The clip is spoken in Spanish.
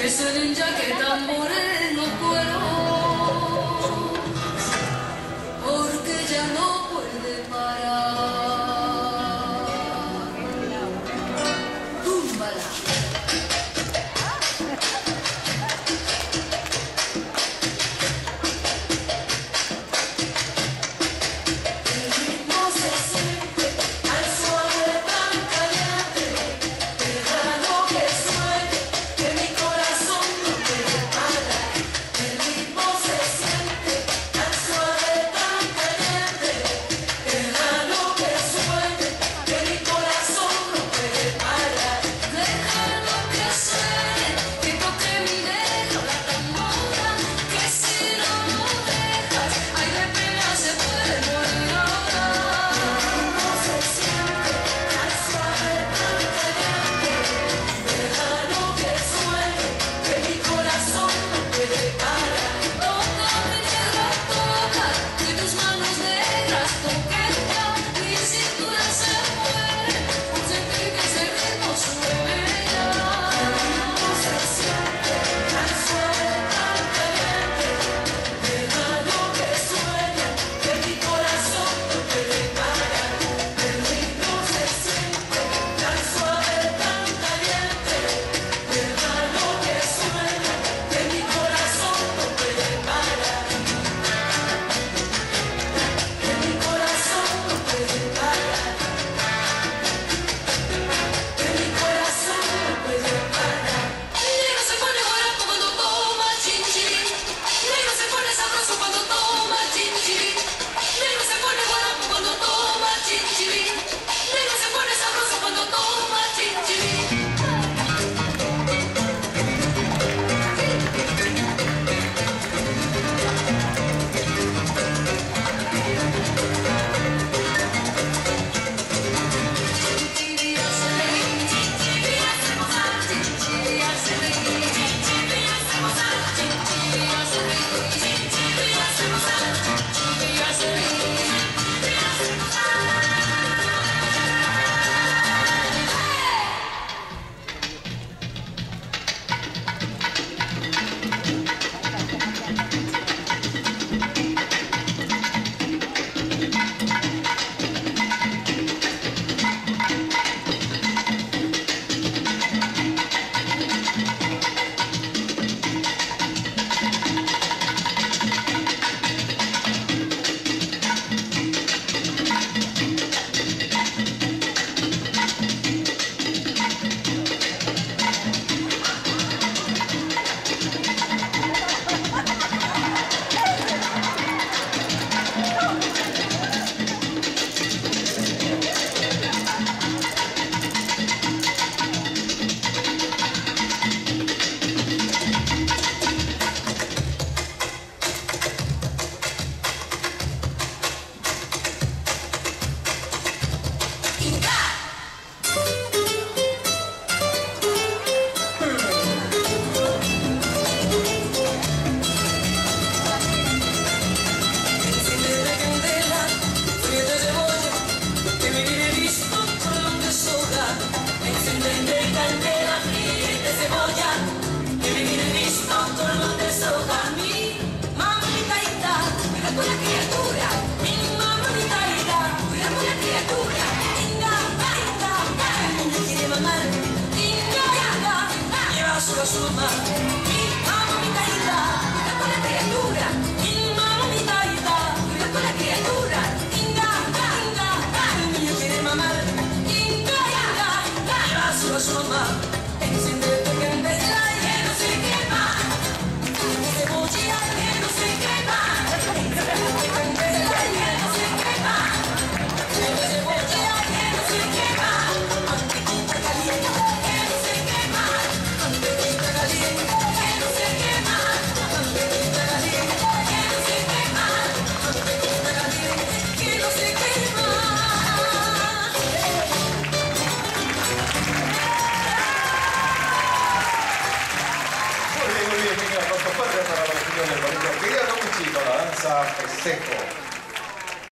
que suenen ya que tambores no puedo, porque ya no puede parar. Túmbala. Suma, mi mamma mi carità, cuida con la criatura, mi mamma mi carità, cuida con la criatura, inga, inga, il niño quiere mamar, inga, inga, lleva su suma, enciéndete candela y no se quema, cebolla que no se quema, enciéndete candela y no se quema, cebolla que no se quema, mantequilla caliente que no se quema. Mantequilla caliente que no se quema, mantequilla caliente que no se quema, mantequilla caliente que no se quema. Muy bien, venga, con fuerte para la opinión del bonito. Quería un chico, la danza festejo.